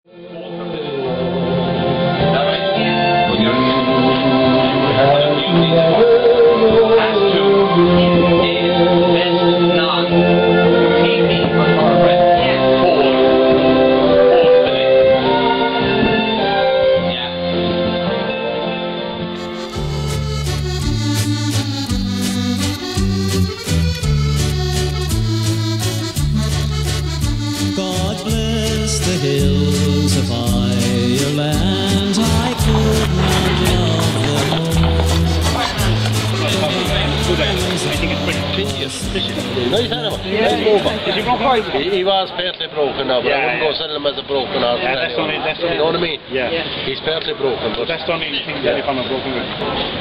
He was partly broken now, but I wouldn't go sell him as a broken horse. Yeah, that's only, you know what I mean? Yeah. He's partly broken, but that's the only thing that if I'm a broken one.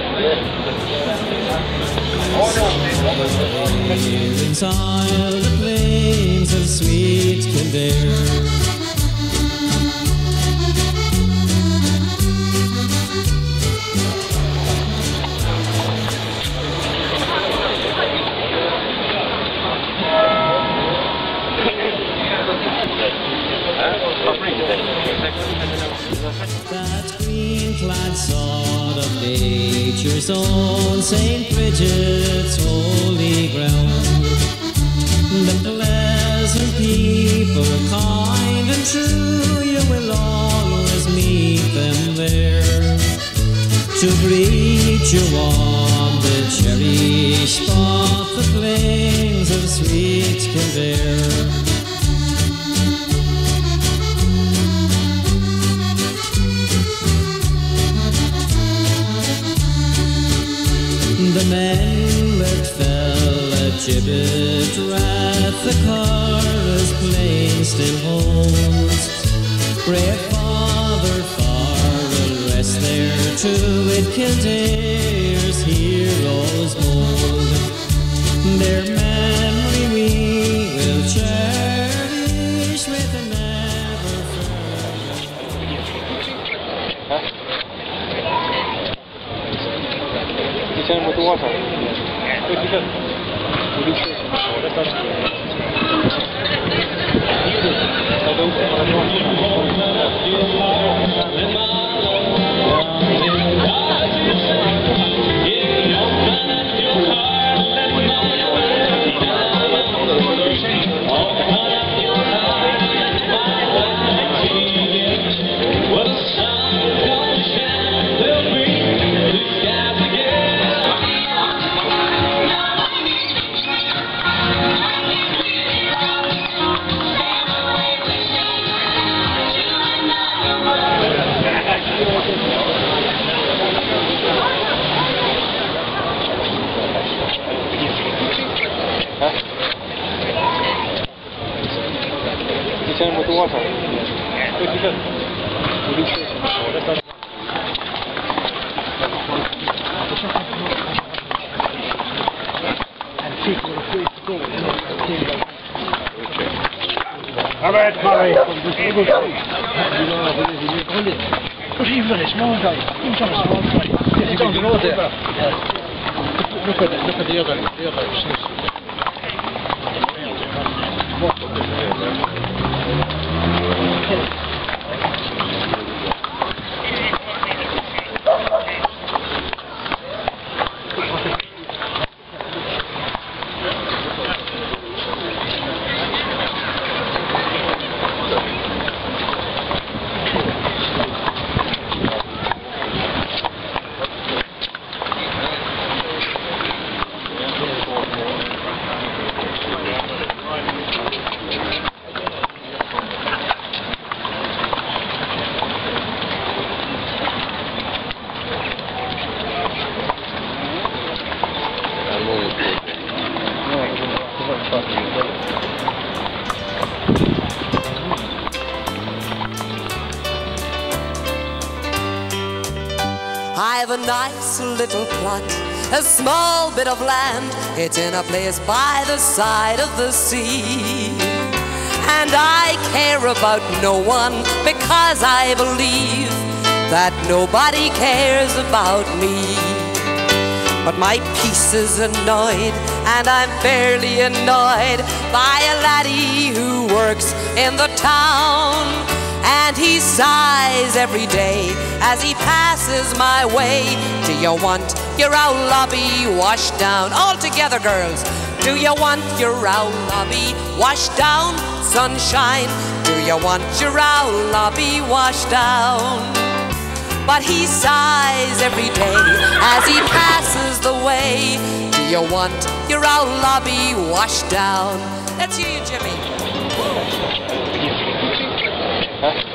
Inside the plains of sweet Kildare, that green-clad sod of nature's own St. Bridget's holy ground, the pleasant people, kind and true, you will always meet them there, to greet you on the cherry spot, the plains of sweet Kildare. The men that fell at gibbet wrath, the Carra's plain still holds. Brave Father Farrell rests there too, with Kildare's heroes mould. Their memory we will cherish with a never Turn with the water. What you got? What is it? Turn with the water. What you got? What is it? All right, Murray. But even a small guy. He's on a small guy. He's on the road there. Look at the other snakes. I've a nice little plot, a small bit of land. It's in a place by the side of the sea. And I care about no one because I believe that nobody cares about me. But my peace is annoyed, and I'm fairly annoyed by a laddie who works in the town. And he's sighs every day as he passes my way. Do you want your owl lobby washed down? All together, girls. Do you want your owl lobby washed down? Sunshine, do you want your owl lobby washed down? But he sighs every day as he passes the way. Do you want your owl lobby washed down? Let's hear you, Jimmy. Huh?